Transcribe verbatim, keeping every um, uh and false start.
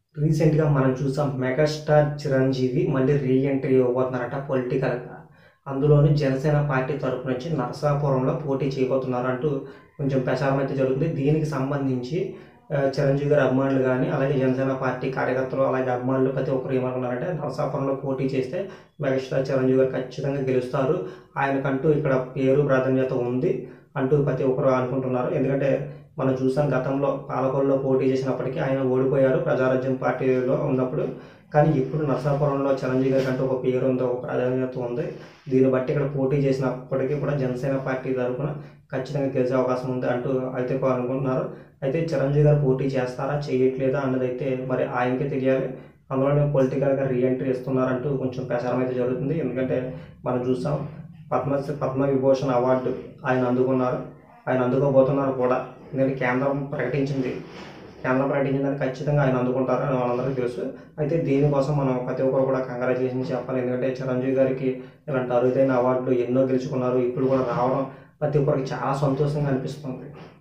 రీసెంట్‌గా మనం చూసాం 'మెగాస్టార్ చిరంజీవి' మళ్ళీ రీ ఎంట్రీ ఇవ్వబోతున్నారట పొలిటికల్‌గా. అందులోను జనసేన పార్టీ తరపు నుంచి నరసాపురంలో పోటీ చేయబోతున్నారు అంటూ కొంచెం ప్రచారం అయితే జరుగుతుంది. దీనికి సంబంధించి ఆహ్, చిరంజీవి గారి అభిమానులు గాని, అలాగే జనసేన పార్టీ కార్యకర్తలు, అలాగే అభిమానులు ప్రతి ఒక్కరు ఏమనుకున్నారంటే నరసాపురంలో పోటీ చేస్తే మెగాస్టార్ చిరంజీవి గారు ఖచ్చితంగా గెలుస్తారు. ఆయనకంటూ ఇక్కడ పేరు ప్రాధాన్యత ఉంది అంటూ ప్రతి ఒక్కరు అనుకుంటున్నారు. ఎందుకంటే మనం చూసాం గతంలో పాలకొల్లులో పోటీ చేసినప్పటికీ ఆయన ఓడిపోయారు ప్రజారాజ్యం పార్టీలో ఉన్నప్పుడు. కానీ ఇప్పుడు నరసాపురంలో చిరంజీవి గారికి అంటూ ఒక పేరు ఉంది, ఒక ప్రాధాన్యత ఉంది. దీన్ని బట్టి ఇక్కడ పోటీ చేసినప్పటికీ కూడా జనసేన పార్టీ తరఫున ఖచ్చితంగా గెలిచే అవకాశం ఉంది అంటూ అయితే అనుకుంటున్నారు. అయితే చిరంజీవి గారు పోటీ చేస్తారా చేయట్లేదా అన్నదైతే మరి ఆయనకే తెలియాలి. అందులోనే పొలిటికల్‌గా రీ ఎంట్రీ ఇస్తున్నారంటూ కొంచెం ప్రచారం అయితే జరుగుతుంది. ఎందుకంటే మనం చూసాం పద్మశ్రీ పద్మవిభూషణ్ అవార్డు ఆయన అందుకున్నారు. ఆయన అందుకోబోతున్నారు కూడా. ఎందుకంటే కేంద్రం ప్రకటించింది. కేంద్రం ప్రకటించిందని ఖచ్చితంగా ఆయన అందుకుంటారు అని మనందరికీ తెలుసు. అయితే దీనికోసం మనం ప్రతి ఒక్కరు కూడా కంగ్రాచ్యులేషన్స్ చెప్పాలి. ఎందుకంటే చిరంజీవి గారికి ఇలాంటి అరుదైన అవార్డులు ఎన్నో గెలుచుకున్నారు. ఇప్పుడు కూడా రావడం ప్రతి ఒక్కరికి చాలా సంతోషంగా అనిపిస్తుంది.